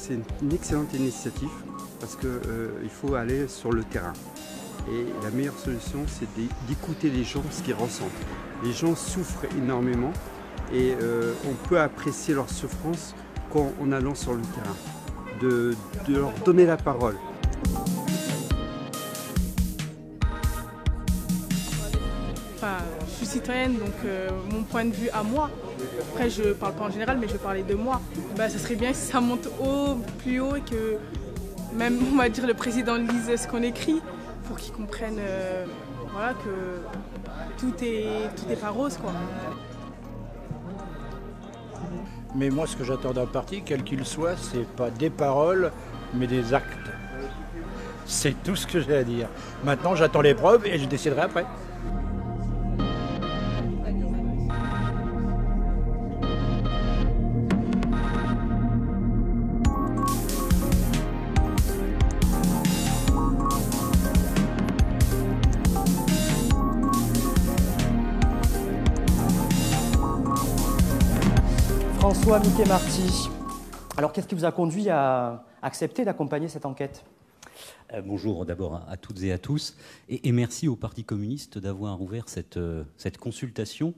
c'est une excellente initiative parce qu'il faut aller sur le terrain. Et la meilleure solution, c'est d'écouter les gens, ce qu'ils ressentent. Les gens souffrent énormément et on peut apprécier leur souffrance en allant sur le terrain, de leur donner la parole. Enfin, je suis citoyenne, donc mon point de vue à moi, après je parle pas en général, mais je vais parler de moi, bah, ça serait bien si ça monte plus haut et que même, on va dire, le président lise ce qu'on écrit pour qu'il comprenne voilà, que tout est pas rose, quoi. Mais moi, ce que j'attends d'un parti, quel qu'il soit, c'est pas des paroles, mais des actes. C'est tout ce que j'ai à dire. Maintenant, j'attends les preuves et je déciderai après. François Mickey-Marty, alors qu'est-ce qui vous a conduit à accepter d'accompagner cette enquête ? Bonjour d'abord à toutes et à tous, et merci au Parti communiste d'avoir ouvert cette consultation.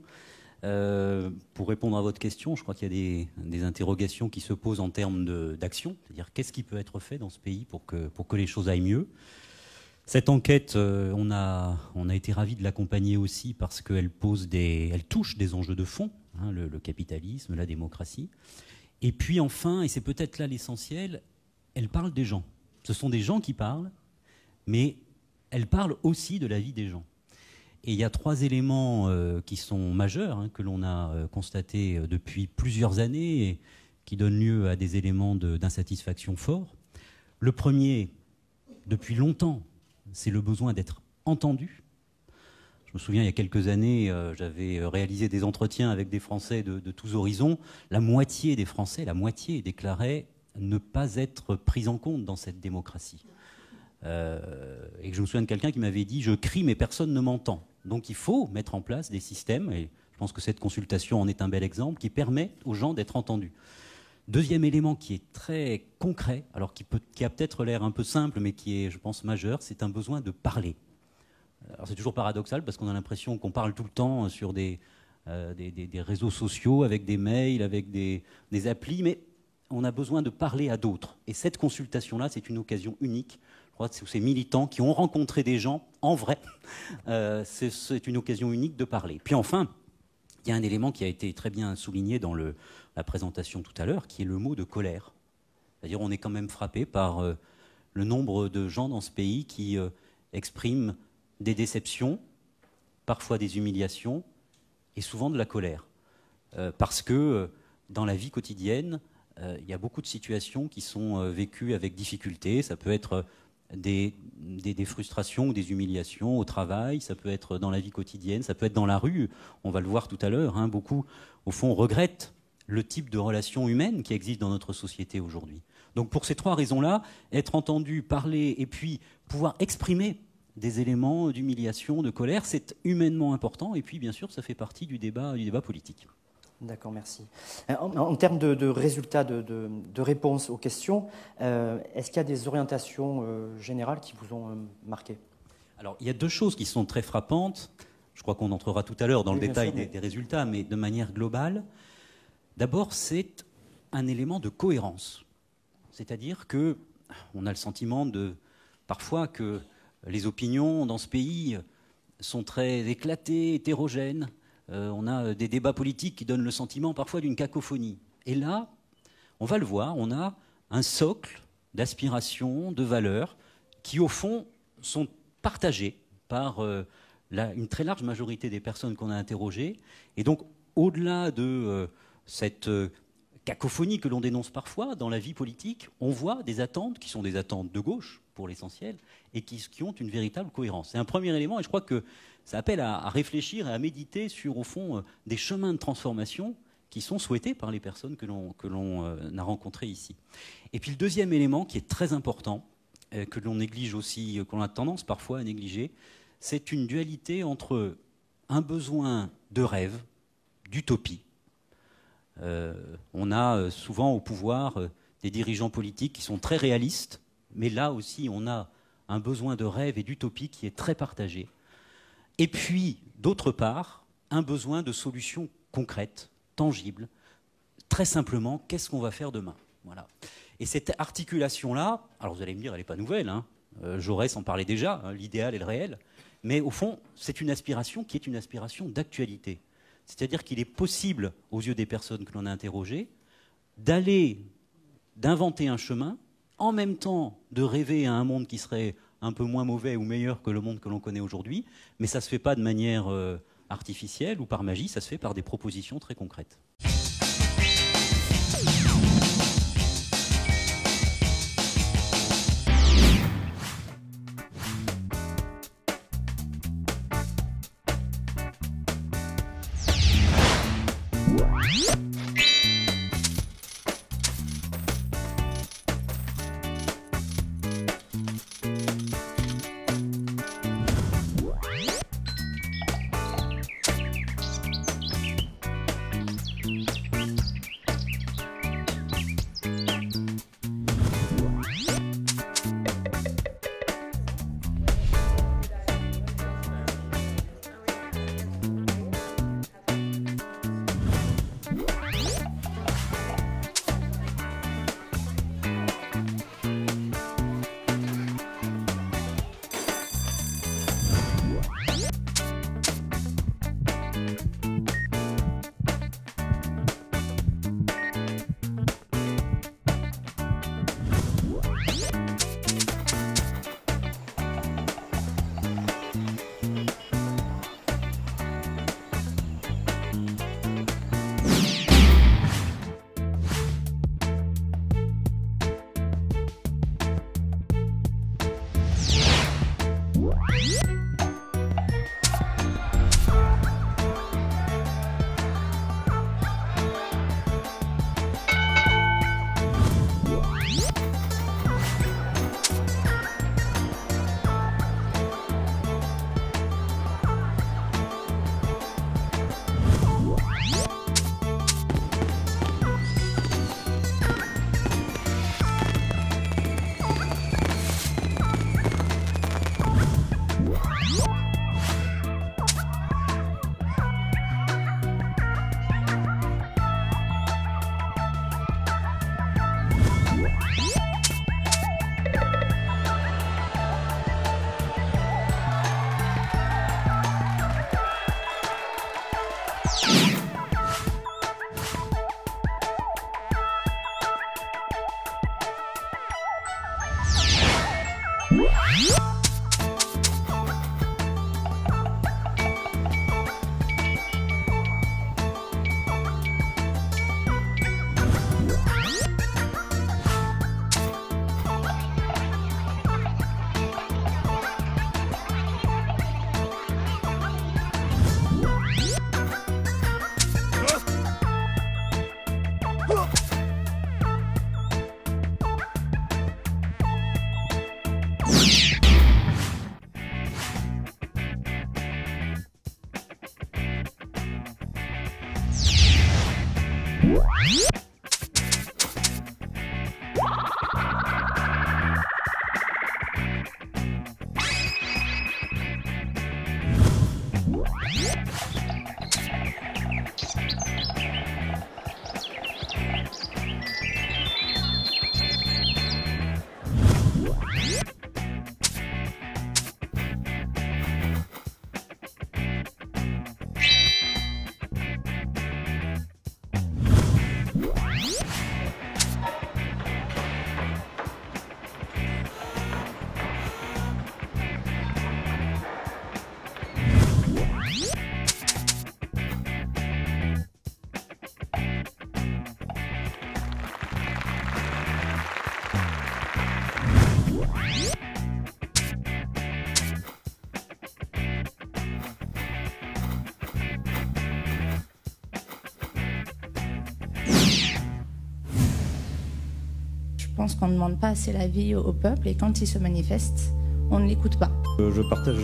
Pour répondre à votre question, je crois qu'il y a des interrogations qui se posent en termes d'action, c'est-à-dire qu'est-ce qui peut être fait dans ce pays pour que les choses aillent mieux. Cette enquête, on a été ravis de l'accompagner aussi parce qu'elle touche des enjeux de fond, hein, le capitalisme, la démocratie. Et puis enfin, et c'est peut-être là l'essentiel, elle parle des gens. Ce sont des gens qui parlent, mais elle parle aussi de la vie des gens. Et il y a 3 éléments qui sont majeurs, hein, que l'on a constatés depuis plusieurs années et qui donnent lieu à des éléments d'insatisfaction forts. Le premier, depuis longtemps, c'est le besoin d'être entendu. Je me souviens, il y a quelques années, j'avais réalisé des entretiens avec des Français de tous horizons. La moitié des Français, déclaraient ne pas être pris en compte dans cette démocratie. Et que je me souviens de quelqu'un qui m'avait dit « Je crie, mais personne ne m'entend ». Donc il faut mettre en place des systèmes, et je pense que cette consultation en est un bel exemple, qui permet aux gens d'être entendus. Deuxième élément qui est très concret, alors qui a peut-être l'air un peu simple, mais qui est, je pense, majeur, c'est un besoin de parler. Alors c'est toujours paradoxal, parce qu'on a l'impression qu'on parle tout le temps sur des réseaux sociaux, avec des mails, avec des applis, mais on a besoin de parler à d'autres. Et cette consultation-là, c'est une occasion unique. Je crois que ces militants qui ont rencontré des gens en vrai, c'est une occasion unique de parler. Puis enfin, il y a un élément qui a été très bien souligné dans la présentation tout à l'heure, qui est le mot de colère. C'est-à-dire on est quand même frappé par le nombre de gens dans ce pays qui expriment des déceptions, parfois des humiliations, et souvent de la colère. Parce que dans la vie quotidienne, il y a beaucoup de situations qui sont vécues avec difficulté. Ça peut être des frustrations ou des humiliations au travail, ça peut être dans la vie quotidienne, ça peut être dans la rue. On va le voir tout à l'heure, hein, beaucoup, au fond, regrettent le type de relations humaines qui existent dans notre société aujourd'hui. Donc pour ces 3 raisons-là, être entendu, parler et puis pouvoir exprimer des éléments d'humiliation, de colère, c'est humainement important. Et puis bien sûr, ça fait partie du débat politique. D'accord, merci. En termes de résultats, de réponses aux questions, est-ce qu'il y a des orientations générales qui vous ont marqué ? Alors, il y a 2 choses qui sont très frappantes. Je crois qu'on entrera tout à l'heure dans le détail des résultats, mais de manière globale. D'abord, c'est un élément de cohérence. C'est-à-dire qu'on a le sentiment parfois que les opinions dans ce pays sont très éclatées, hétérogènes. On a des débats politiques qui donnent le sentiment parfois d'une cacophonie. Et là, on va le voir, on a un socle d'aspirations, de valeurs qui, au fond, sont partagées par une très large majorité des personnes qu'on a interrogées. Et donc, au-delà de cette cacophonie que l'on dénonce parfois dans la vie politique, on voit des attentes qui sont des attentes de gauche, pour l'essentiel, et qui ont une véritable cohérence. C'est un premier élément, et je crois que ça appelle à réfléchir et à méditer sur, au fond, des chemins de transformation qui sont souhaités par les personnes que l'on a rencontrées ici. Et puis le deuxième élément, qui est très important, que l'on néglige aussi, qu'on a tendance parfois à négliger, c'est une dualité entre un besoin de rêve, d'utopie. On a souvent au pouvoir des dirigeants politiques qui sont très réalistes, mais là aussi on a un besoin de rêve et d'utopie qui est très partagé. Et puis, d'autre part, un besoin de solutions concrètes, tangibles. Très simplement, qu'est-ce qu'on va faire demain? Voilà. Et cette articulation-là, alors vous allez me dire, elle n'est pas nouvelle, hein. Jaurès en parlait déjà, hein, l'idéal et le réel, mais au fond, c'est une aspiration qui est une aspiration d'actualité. C'est-à-dire qu'il est possible, aux yeux des personnes que l'on a interrogées, d'inventer un chemin, en même temps de rêver à un monde qui serait un peu moins mauvais ou meilleur que le monde que l'on connaît aujourd'hui, mais ça ne se fait pas de manière artificielle ou par magie, ça se fait par des propositions très concrètes. Je pense qu'on ne demande pas assez l'avis au peuple et quand il se manifeste, on ne l'écoute pas. Je partage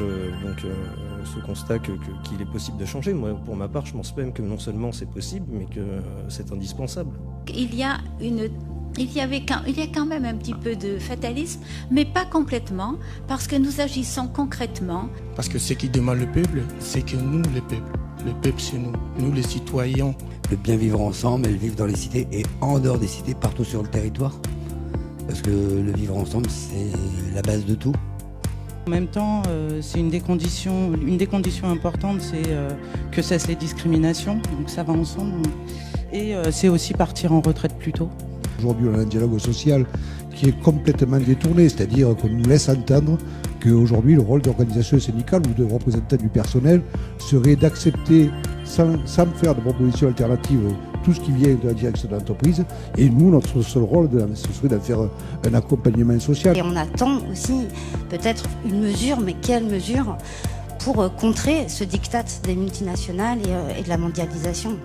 ce constat qu'il est possible de changer. Moi, pour ma part, je pense même que non seulement c'est possible, mais que c'est indispensable. Il y a une Il y a quand même un petit peu de fatalisme, mais pas complètement, parce que nous agissons concrètement. Parce que ce qui demande le peuple, c'est que nous, le peuple c'est nous les citoyens. Le bien vivre ensemble et le vivre dans les cités et en dehors des cités, partout sur le territoire. Parce que le vivre ensemble, c'est la base de tout. En même temps, c'est une des conditions importantes, c'est que cessent les discriminations, donc ça va ensemble. Et c'est aussi partir en retraite plus tôt. Aujourd'hui, on a un dialogue social qui est complètement détourné, c'est-à-dire qu'on nous laisse entendre qu'aujourd'hui, le rôle d'organisation syndicale ou de représentant du personnel serait d'accepter, sans faire de propositions alternatives, tout ce qui vient de la direction de l'entreprise. Et nous, notre seul rôle, ce serait d'en faire un accompagnement social. Et on attend aussi peut-être une mesure, mais quelle mesure pour contrer ce diktat des multinationales et de la mondialisation.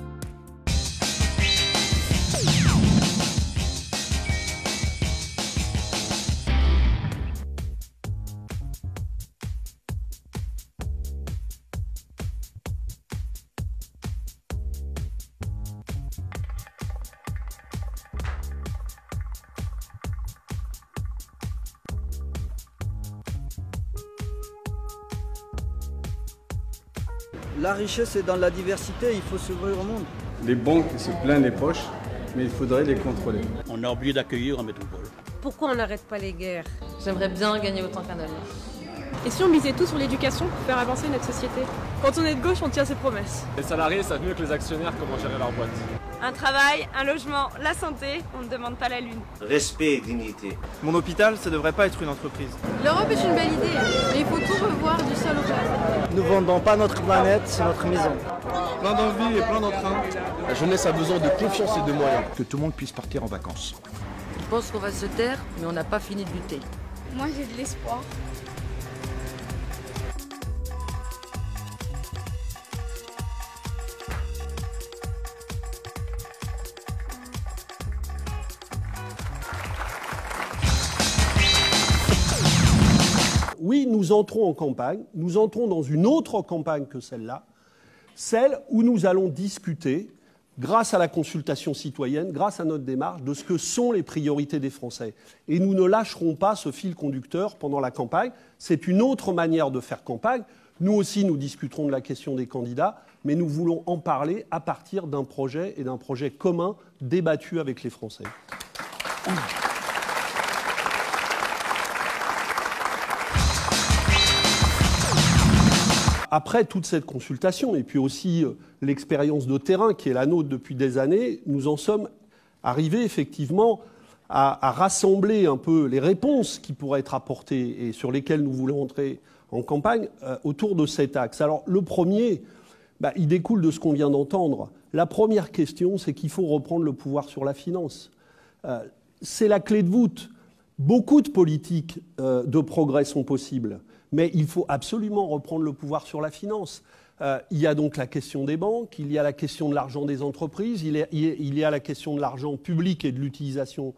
La richesse est dans la diversité, il faut s'ouvrir au monde. Les banques se plaignent les poches, mais il faudrait les contrôler. On a oublié d'accueillir en métropole. Pourquoi on n'arrête pas les guerres? J'aimerais bien gagner autant qu'un homme. Et si on misait tout sur l'éducation pour faire avancer notre société? Quand on est de gauche, on tient ses promesses. Les salariés savent mieux que les actionnaires comment gérer leur boîte. Un travail, un logement, la santé, on ne demande pas la lune. Respect et dignité. Mon hôpital, ça devrait pas être une entreprise. L'Europe est une belle idée, mais il faut tout revoir du sol au plafond. Nous vendons pas notre planète, c'est notre maison. Plein d'envie et plein d'entrain. La jeunesse a besoin de confiance et de moyens. Que tout le monde puisse partir en vacances. Je pense qu'on va se taire, mais on n'a pas fini de lutter. Moi, j'ai de l'espoir. Oui, nous entrons en campagne, nous entrons dans une autre campagne que celle-là, celle où nous allons discuter, grâce à la consultation citoyenne, grâce à notre démarche, de ce que sont les priorités des Français. Et nous ne lâcherons pas ce fil conducteur pendant la campagne. C'est une autre manière de faire campagne. Nous aussi, nous discuterons de la question des candidats, mais nous voulons en parler à partir d'un projet et d'un projet commun débattu avec les Français. Après toute cette consultation, et puis aussi l'expérience de terrain qui est la nôtre depuis des années, nous en sommes arrivés effectivement à rassembler un peu les réponses qui pourraient être apportées et sur lesquelles nous voulons entrer en campagne autour de cet axe. Alors le premier, il découle de ce qu'on vient d'entendre. La première question, c'est qu'il faut reprendre le pouvoir sur la finance. C'est la clé de voûte. Beaucoup de politiques de progrès sont possibles. Mais il faut absolument reprendre le pouvoir sur la finance. Il y a donc la question des banques, il y a la question de l'argent des entreprises, il y a la question de l'argent public et de l'utilisation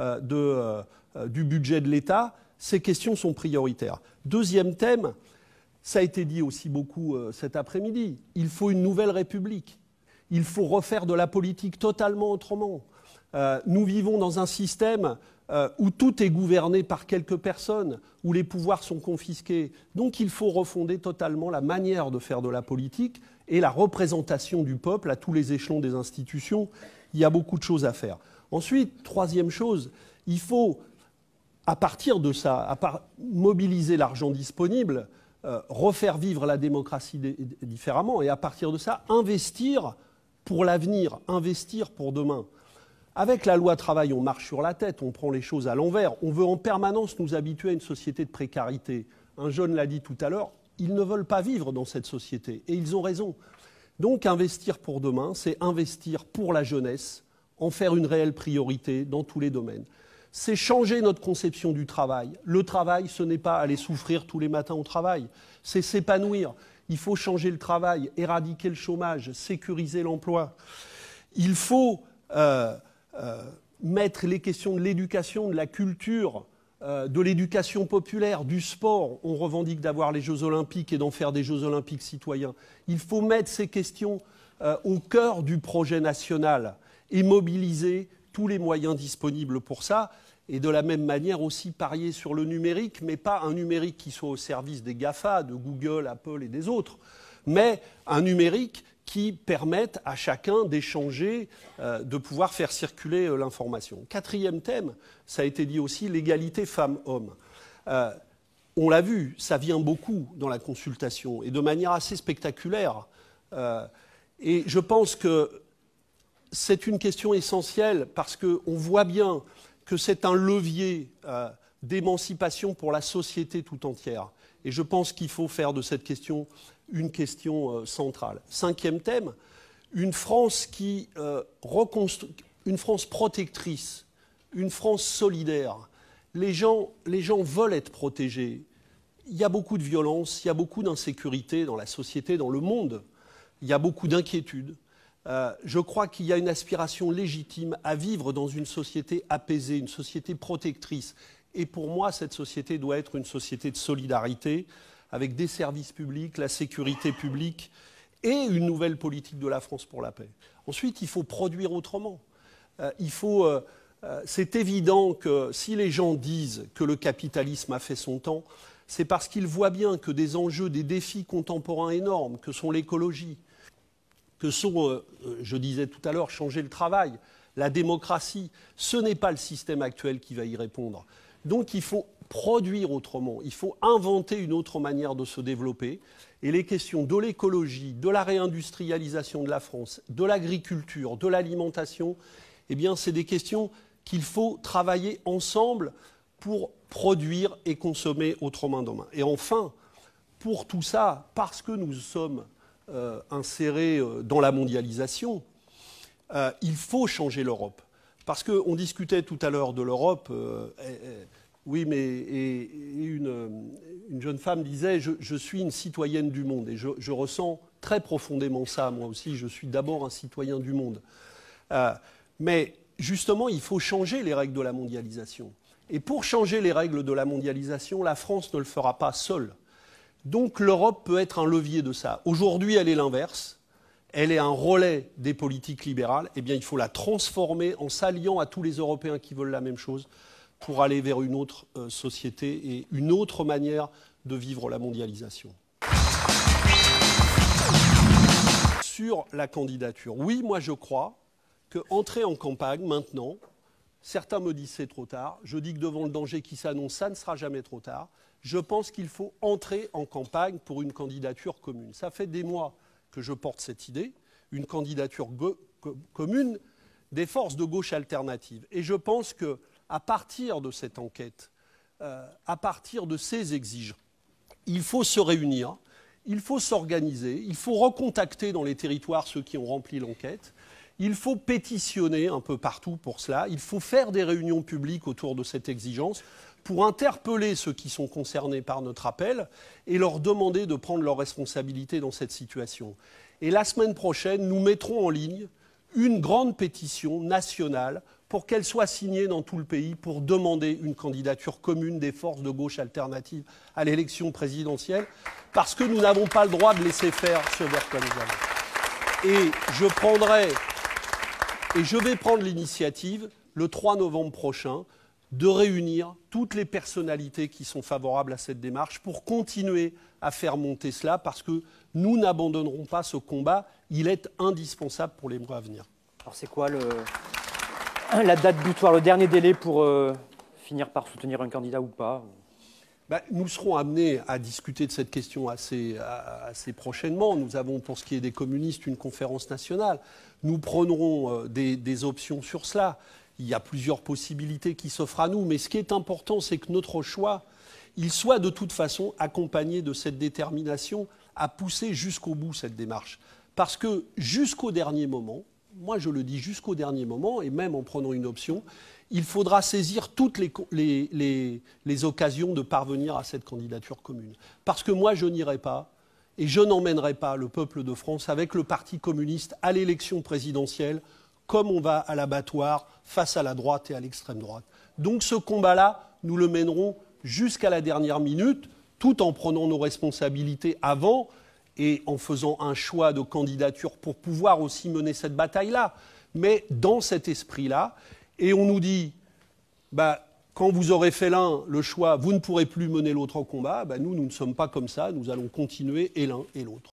du budget de l'État. Ces questions sont prioritaires. Deuxième thème, ça a été dit aussi beaucoup cet après-midi, il faut une nouvelle République. Il faut refaire de la politique totalement autrement. Nous vivons dans un système où tout est gouverné par quelques personnes, où les pouvoirs sont confisqués. Donc il faut refonder totalement la manière de faire de la politique et la représentation du peuple à tous les échelons des institutions. Il y a beaucoup de choses à faire. Ensuite, troisième chose, il faut, à partir de ça, mobiliser l'argent disponible, refaire vivre la démocratie différemment et à partir de ça, investir pour l'avenir, investir pour demain. Avec la loi travail, on marche sur la tête, on prend les choses à l'envers. On veut en permanence nous habituer à une société de précarité. Un jeune l'a dit tout à l'heure, ils ne veulent pas vivre dans cette société. Et ils ont raison. Donc investir pour demain, c'est investir pour la jeunesse, en faire une réelle priorité dans tous les domaines. C'est changer notre conception du travail. Le travail, ce n'est pas aller souffrir tous les matins au travail, c'est s'épanouir. Il faut changer le travail, éradiquer le chômage, sécuriser l'emploi. Il faut mettre les questions de l'éducation, de la culture, de l'éducation populaire, du sport. On revendique d'avoir les Jeux Olympiques et d'en faire des Jeux Olympiques citoyens. Il faut mettre ces questions au cœur du projet national et mobiliser tous les moyens disponibles pour ça, et de la même manière aussi parier sur le numérique, mais pas un numérique qui soit au service des GAFA, de Google, Apple et des autres, mais un numérique qui permette à chacun d'échanger, de pouvoir faire circuler l'information. Quatrième thème, ça a été dit aussi, l'égalité femmes-hommes. On l'a vu, ça vient beaucoup dans la consultation, et de manière assez spectaculaire. Et je pense que c'est une question essentielle, parce qu'on voit bien que c'est un levier d'émancipation pour la société tout entière. Et je pense qu'il faut faire de cette question une question centrale. Cinquième thème, une France une France protectrice, une France solidaire. Les gens veulent être protégés. Il y a beaucoup de violence, il y a beaucoup d'insécurité dans la société, dans le monde. Il y a beaucoup d'inquiétudes. Je crois qu'il y a une aspiration légitime à vivre dans une société apaisée, une société protectrice. Et pour moi, cette société doit être une société de solidarité, avec des services publics, la sécurité publique et une nouvelle politique de la France pour la paix. Ensuite, il faut produire autrement. C'est évident que si les gens disent que le capitalisme a fait son temps, c'est parce qu'ils voient bien que des enjeux, des défis contemporains énormes, que sont l'écologie, que sont, je disais tout à l'heure, changer le travail, la démocratie, ce n'est pas le système actuel qui va y répondre. Donc il faut produire autrement, il faut inventer une autre manière de se développer. Et les questions de l'écologie, de la réindustrialisation de la France, de l'agriculture, de l'alimentation, eh bien c'est des questions qu'il faut travailler ensemble pour produire et consommer autrement demain. Et enfin, pour tout ça, parce que nous sommes insérés dans la mondialisation, il faut changer l'Europe. Parce qu'on discutait tout à l'heure de l'Europe, oui, mais une jeune femme disait je suis une citoyenne du monde. Et je ressens très profondément ça, moi aussi, je suis d'abord un citoyen du monde. Mais justement, il faut changer les règles de la mondialisation. Et pour changer les règles de la mondialisation, la France ne le fera pas seule. Donc l'Europe peut être un levier de ça. Aujourd'hui, elle est l'inverse. Elle est un relais des politiques libérales. Eh bien, il faut la transformer en s'alliant à tous les Européens qui veulent la même chose pour aller vers une autre société et une autre manière de vivre la mondialisation. Sur la candidature, oui, moi je crois qu'entrer en campagne maintenant, certains me disent c'est trop tard, je dis que devant le danger qui s'annonce, ça ne sera jamais trop tard. Je pense qu'il faut entrer en campagne pour une candidature commune. Ça fait des mois que je porte cette idée, une candidature commune des forces de gauche alternatives. Et je pense qu'à partir de cette enquête, à partir de ces exigences, il faut se réunir, il faut s'organiser, il faut recontacter dans les territoires ceux qui ont rempli l'enquête, il faut pétitionner un peu partout pour cela, il faut faire des réunions publiques autour de cette exigence pour interpeller ceux qui sont concernés par notre appel et leur demander de prendre leurs responsabilités dans cette situation. Et la semaine prochaine, nous mettrons en ligne une grande pétition nationale pour qu'elle soit signée dans tout le pays pour demander une candidature commune des forces de gauche alternatives à l'élection présidentielle, parce que nous n'avons pas le droit de laisser faire ce vers quoi nous allons. Et je vais prendre l'initiative, le 3 novembre prochain, de réunir toutes les personnalités qui sont favorables à cette démarche pour continuer à faire monter cela, parce que nous n'abandonnerons pas ce combat. Il est indispensable pour les mois à venir. Alors c'est quoi la date butoir, le dernier délai pour finir par soutenir un candidat ou pas? Nous serons amenés à discuter de cette question assez prochainement. Nous avons, pour ce qui est des communistes, une conférence nationale. Nous prendrons des options sur cela. Il y a plusieurs possibilités qui s'offrent à nous, mais ce qui est important, c'est que notre choix, il soit de toute façon accompagné de cette détermination à pousser jusqu'au bout cette démarche. Parce que jusqu'au dernier moment, moi je le dis jusqu'au dernier moment, et même en prenant une option, il faudra saisir toutes les occasions de parvenir à cette candidature commune. Parce que moi je n'irai pas, et je n'emmènerai pas le peuple de France avec le Parti communiste à l'élection présidentielle, comme on va à l'abattoir face à la droite et à l'extrême droite. Donc ce combat-là, nous le mènerons jusqu'à la dernière minute, tout en prenant nos responsabilités avant et en faisant un choix de candidature pour pouvoir aussi mener cette bataille-là. Mais dans cet esprit-là, et on nous dit, bah, quand vous aurez fait l'un, le choix, vous ne pourrez plus mener l'autre en combat, bah, nous ne sommes pas comme ça, nous allons continuer et l'un et l'autre.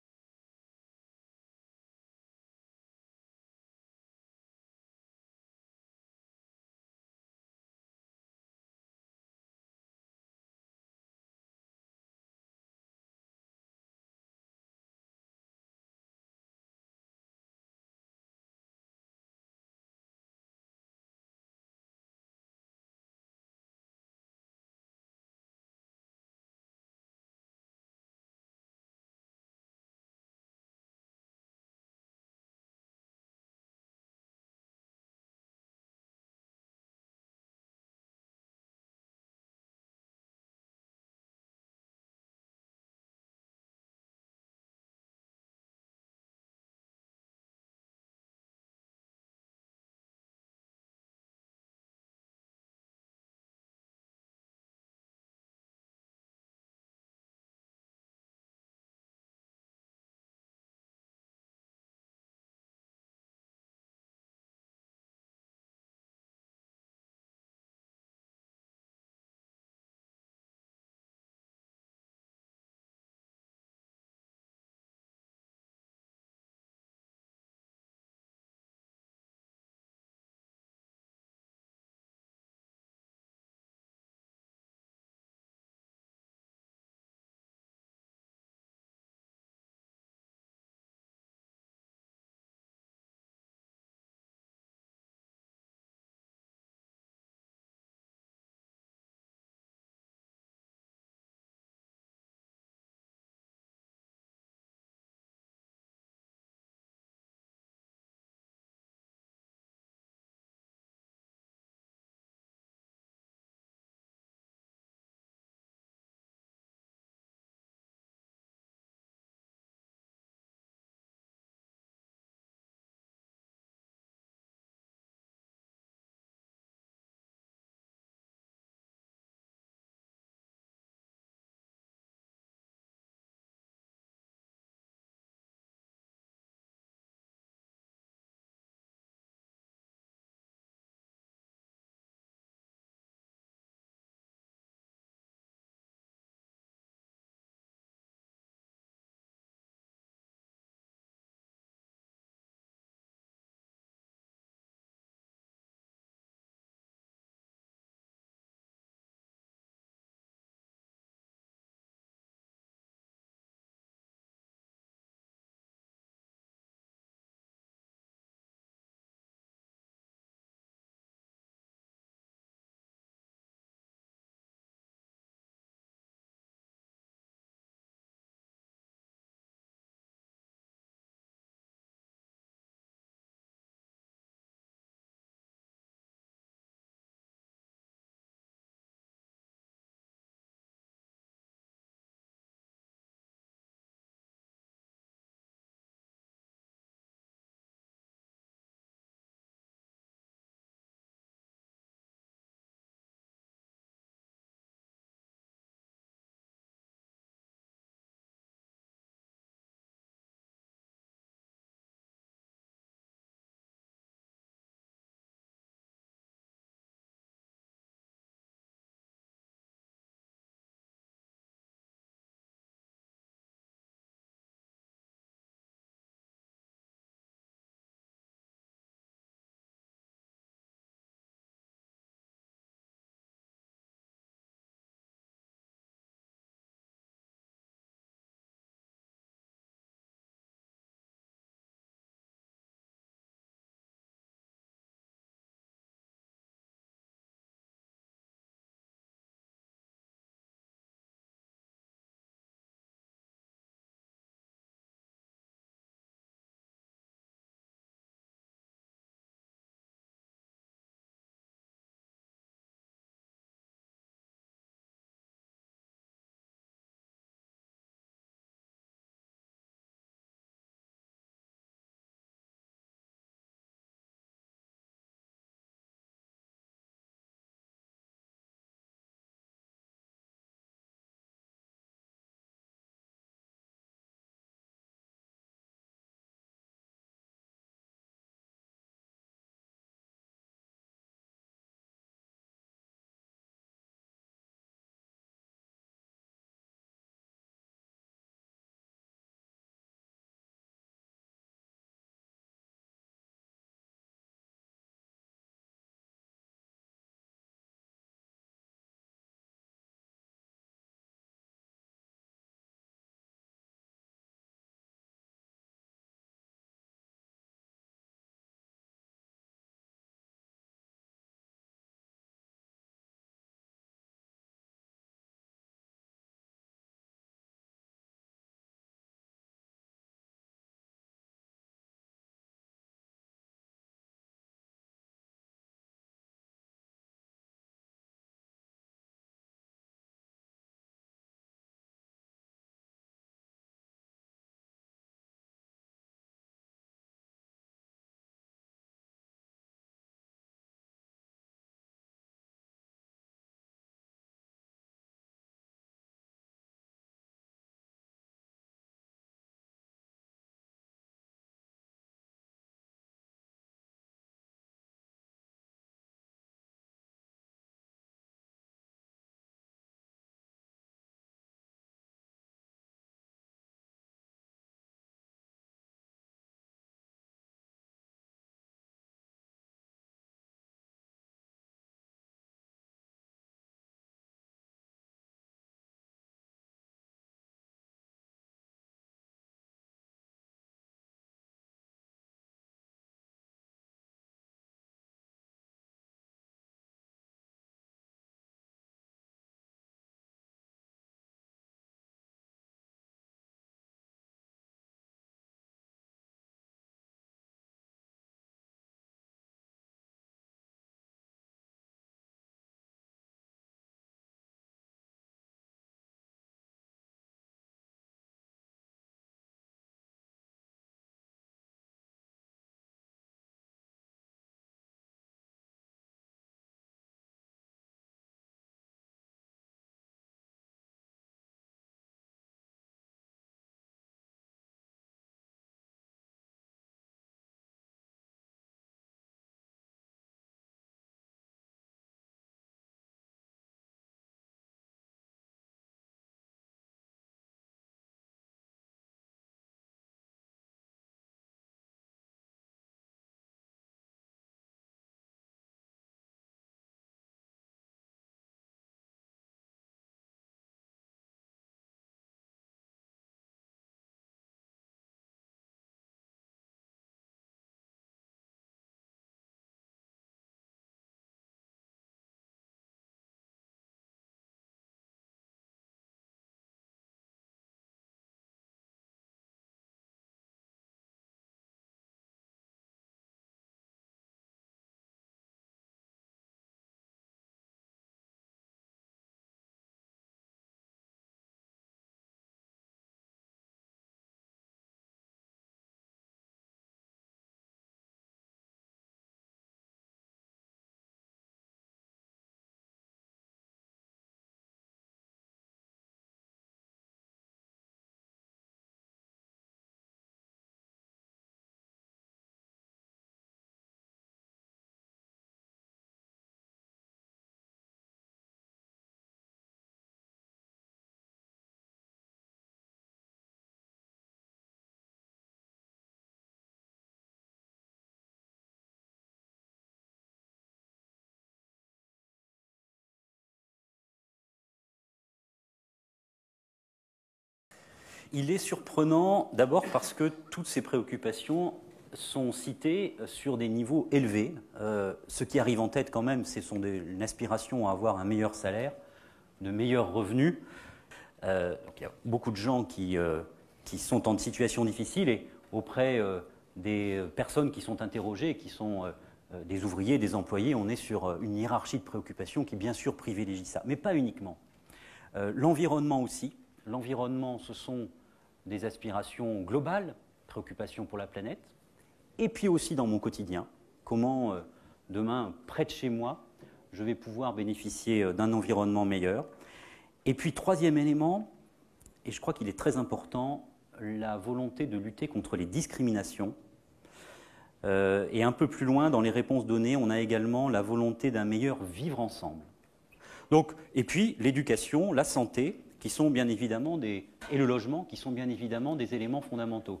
Il est surprenant d'abord parce que toutes ces préoccupations sont citées sur des niveaux élevés. Ce qui arrive en tête quand même, c'est une aspiration à avoir un meilleur salaire, de meilleurs revenus. Donc il y a beaucoup de gens qui sont en situation difficile et auprès des personnes qui sont interrogées, qui sont des ouvriers, des employés, on est sur une hiérarchie de préoccupations qui bien sûr privilégie ça, mais pas uniquement. L'environnement aussi. L'environnement, ce sont des aspirations globales, préoccupations pour la planète, et puis aussi dans mon quotidien, comment demain, près de chez moi, je vais pouvoir bénéficier d'un environnement meilleur. Et puis troisième élément, et je crois qu'il est très important, la volonté de lutter contre les discriminations. Et un peu plus loin, dans les réponses données, on a également la volonté d'un meilleur vivre ensemble. Donc, et puis l'éducation, la santé, qui sont bien évidemment et le logement, qui sont bien évidemment des éléments fondamentaux.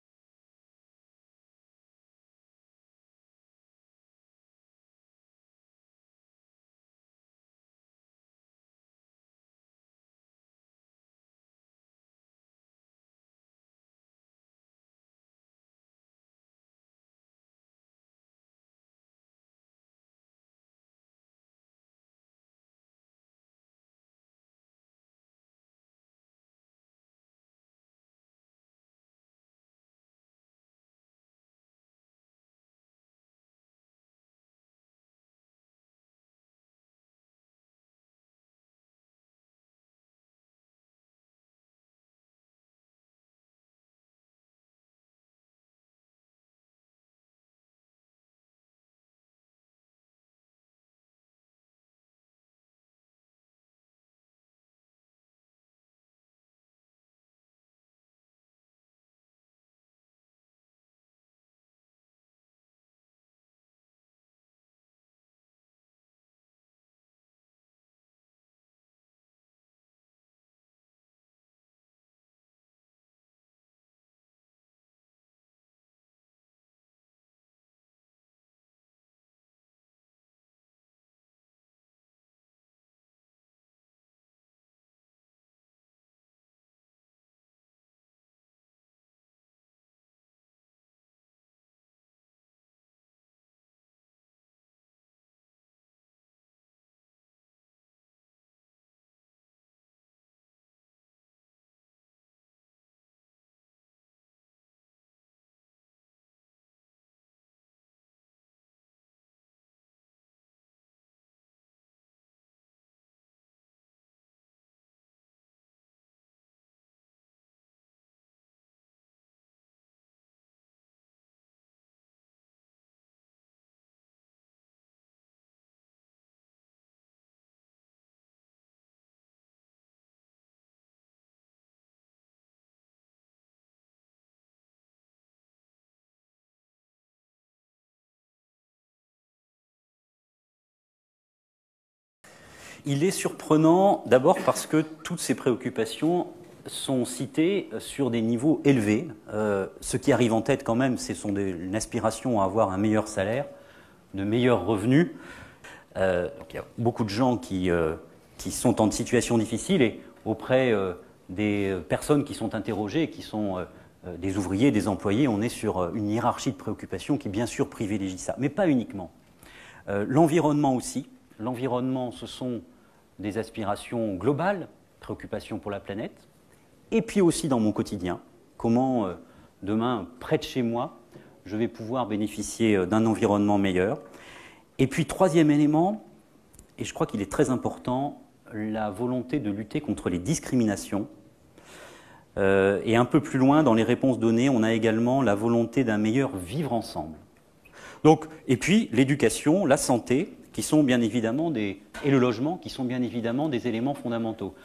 Il est surprenant d'abord parce que toutes ces préoccupations sont citées sur des niveaux élevés. Ce qui arrive en tête quand même, c'est une aspiration à avoir un meilleur salaire, de meilleurs revenus. Donc il y a beaucoup de gens qui sont en situation difficile et auprès des personnes qui sont interrogées, qui sont des ouvriers, des employés, on est sur une hiérarchie de préoccupations qui bien sûr privilégie ça, mais pas uniquement. L'environnement aussi. L'environnement, ce sont des aspirations globales, préoccupations pour la planète, et puis aussi dans mon quotidien, comment demain, près de chez moi, je vais pouvoir bénéficier d'un environnement meilleur. Et puis troisième élément, et je crois qu'il est très important, la volonté de lutter contre les discriminations. Et un peu plus loin, dans les réponses données, on a également la volonté d'un meilleur vivre ensemble. Donc, et puis l'éducation, la santé, qui sont bien évidemment et le logement, qui sont bien évidemment des éléments fondamentaux.